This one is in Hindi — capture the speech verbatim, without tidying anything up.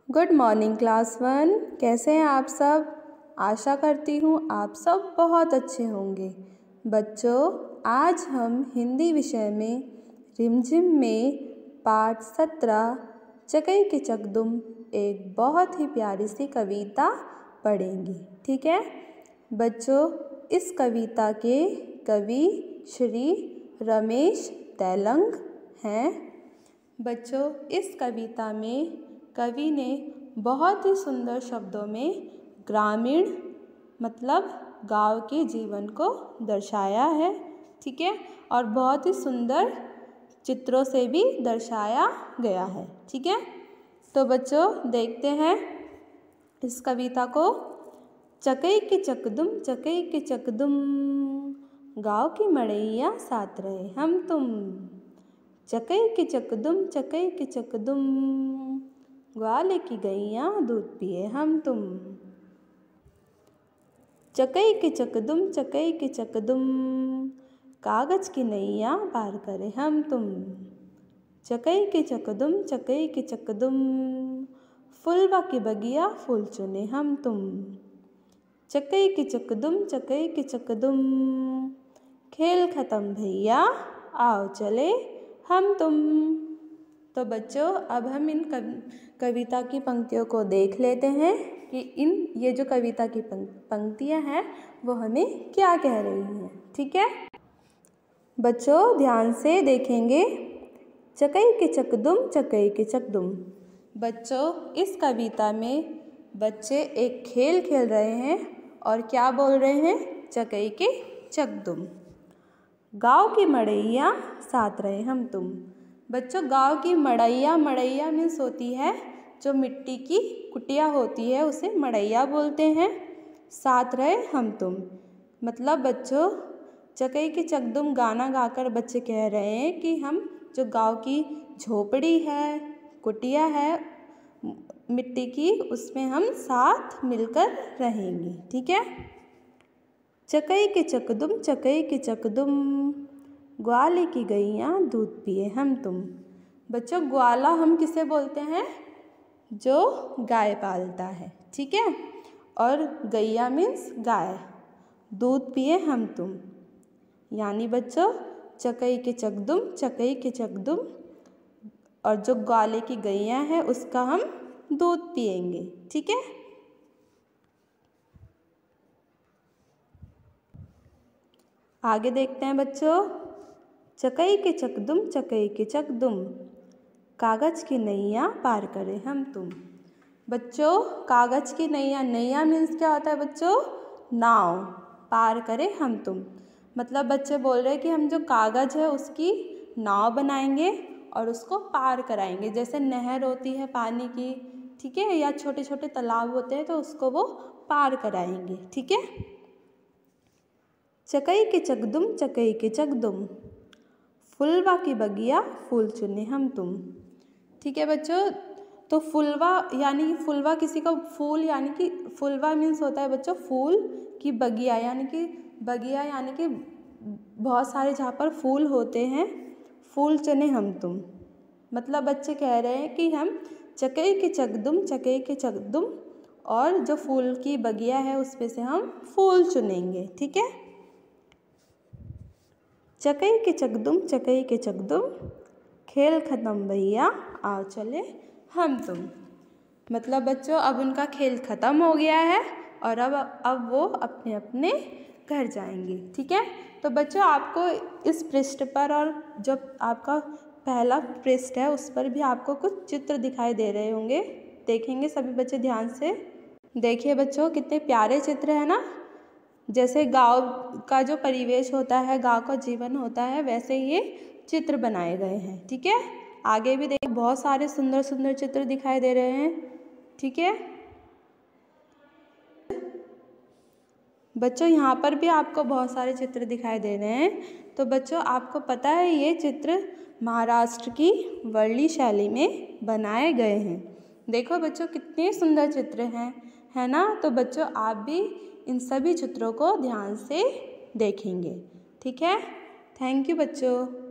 Good morning class one. कैसे हैं आप सब? आशा करती हूँ आप सब बहुत अच्छे होंगे। बच्चों, आज हम हिंदी विषय में रिमझिम में पाठ सत्रह चकई के चकदुम एक बहुत ही प्यारी सी कविता पढ़ेंगे। ठीक है बच्चों, इस कविता के कवि श्री रमेश तैलंग हैं। बच्चों, इस कविता में कवि ने बहुत ही सुंदर शब्दों में ग्रामीण मतलब गांव के जीवन को दर्शाया है। ठीक है, और बहुत ही सुंदर चित्रों से भी दर्शाया गया है। ठीक है, तो बच्चों देखते हैं इस कविता को। चकई के चकदुम चकई के चकदुम, गाँव की मड़ैया साथ रहे हम तुम। चकई के चकदुम चकई के चकदुम, ग्वाले की गैया दूध पिए हम तुम। चकई के चकदुम चकई के चकदुम, कागज की नैया पार करे हम तुम। चकई के चकदुम चकई के चकदुम, फुलवा की बगिया फूल चुने हम तुम। चकई के चकदुम चकई के चकदुम, खेल खत्म भैया आओ चले हम तुम। तो बच्चों, अब हम इन कविता की पंक्तियों को देख लेते हैं कि इन ये जो कविता की पंक्तियां हैं वो हमें क्या कह रही हैं। ठीक है बच्चों, ध्यान से देखेंगे। चकई के चकदुम चकई के चकदुम। बच्चों, इस कविता में बच्चे एक खेल खेल रहे हैं और क्या बोल रहे हैं? चकई के चकदुम, गाँव की मड़ैया साथ रहे हम तुम। बच्चों, गांव की मड़ैया मड़ैया मीन्स होती है जो मिट्टी की कुटिया होती है, उसे मड़ैया बोलते हैं। साथ रहे हम तुम मतलब बच्चों, चकई के चकदुम गाना गाकर बच्चे कह रहे हैं कि हम जो गांव की झोपड़ी है, कुटिया है मिट्टी की, उसमें हम साथ मिलकर रहेंगे। ठीक है, चकई के चकदुम चकई के चकदुम, ग्वाले की गैया दूध पिए हम तुम। बच्चों, ग्वाला हम किसे बोलते हैं? जो गाय पालता है। ठीक है, और गैया मीन्स गाय। दूध पिए हम तुम यानी बच्चों, चकई के चकदुम चकई के चकदुम, और जो ग्वाले की गैया है उसका हम दूध पिएंगे। ठीक है, आगे देखते हैं बच्चों। चकई के चकदुम चकई के चकदुम, कागज की नैया पार करे हम तुम। बच्चों, कागज की नैया, नैया मीन्स क्या होता है बच्चों? नाव। पार करे हम तुम मतलब बच्चे बोल रहे हैं कि हम जो कागज है उसकी नाव बनाएंगे और उसको पार कराएंगे। जैसे नहर होती है पानी की, ठीक है, या छोटे छोटे तालाब होते हैं तो उसको वो पार कराएंगे। ठीक है, चकई के चकदुम चकई के चकदुम, फुलवा की बगिया फूल चुने हम तुम। ठीक है बच्चों, तो फुलवा यानी कि फुलवा किसी का फूल, यानी कि फुलवा मीन्स होता है बच्चों फूल की बगिया, यानी कि बगिया यानी कि बहुत सारे जहाँ पर फूल होते हैं, फूल चुने हम तुम मतलब बच्चे कह रहे हैं कि हम चकई के चकदुम चकई के चकदुम, और जो फूल की बगिया है उसमें से हम फूल चुनेंगे। ठीक है, चकई के चकदुम चकई के चकदुम, खेल खत्म भैया आओ चले हम तुम। मतलब बच्चों, अब उनका खेल ख़त्म हो गया है और अब अब वो अपने अपने घर जाएंगे। ठीक है, तो बच्चों आपको इस पृष्ठ पर और जब आपका पहला पृष्ठ है उस पर भी आपको कुछ चित्र दिखाई दे रहे होंगे। देखेंगे सभी बच्चे ध्यान से। देखिए बच्चों, कितने प्यारे चित्र है ना। जैसे गांव का जो परिवेश होता है, गांव का जीवन होता है, वैसे ये चित्र बनाए गए हैं। ठीक है, आगे भी देखिए बहुत सारे सुंदर सुंदर चित्र दिखाई दे रहे हैं। ठीक है बच्चों, यहाँ पर भी आपको बहुत सारे चित्र दिखाई दे रहे हैं। तो बच्चों, आपको पता है ये चित्र महाराष्ट्र की वर्ली शैली में बनाए गए हैं। देखो बच्चों, कितने सुंदर चित्र हैं, है ना। तो बच्चों, आप भी इन सभी चित्रों को ध्यान से देखेंगे। ठीक है, थैंक यू बच्चों।